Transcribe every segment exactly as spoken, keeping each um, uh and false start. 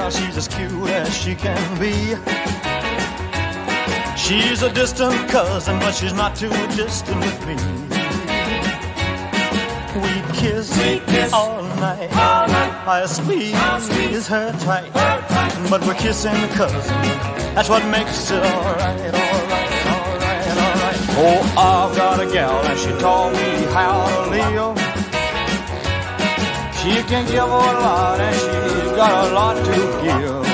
gal, she's as cute as she can be. She's a distant cousin, but she's not too distant with me. We kiss, we kiss all night, all night. I squeeze, squeeze her tight, her tight. But we're kissing cousins, that's what makes it alright, alright, alright, alright. Oh, I've got a gal and she taught me how to live. She can give a lot and she's got a lot to give.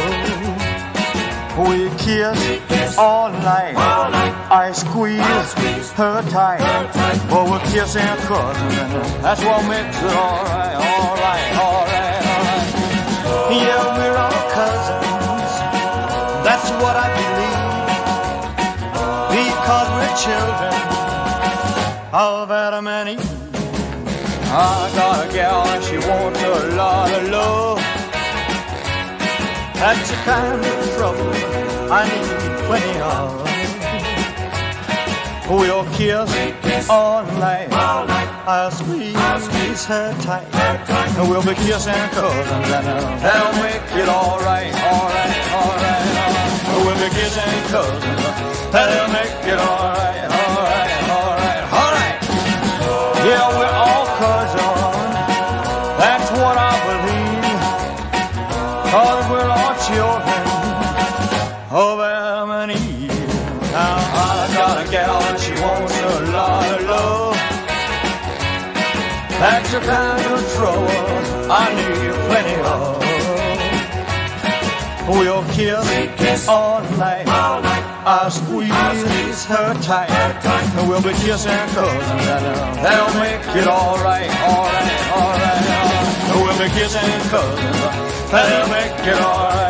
We kiss all night, all night. I squeeze, squeeze her tight, her tight. But we're kissing cousins and that's what makes it alright, alright, alright, alright. Yeah, we're all cousins, that's what I believe, because we're children of Adam and Eve. I got a gal and she wants a lot of love. That's the kind of trouble I need plenty of. We'll kiss all night, all night. I'll squeeze, I'll squeeze her tight, her tight. And we'll be kissing cousins and uh, that'll make it alright, alright, alright, alright. We'll be kissing cousins, that'll make it alright, alright, alright, alright. Yeah, we're all cousins, that's what I believe, 'cause we're all children of Adam and Eve. Now I got a gal and she wants a lot of love. That's the kind of trouble I need plenty of. We'll kiss, kiss all night, all night. I'll squeeze, I'll squeeze her tight, her tight. And we'll be kissing cousins and uh, that'll make it alright, alright, alright, alright. We'll be kissing cousins, that'll make it alright.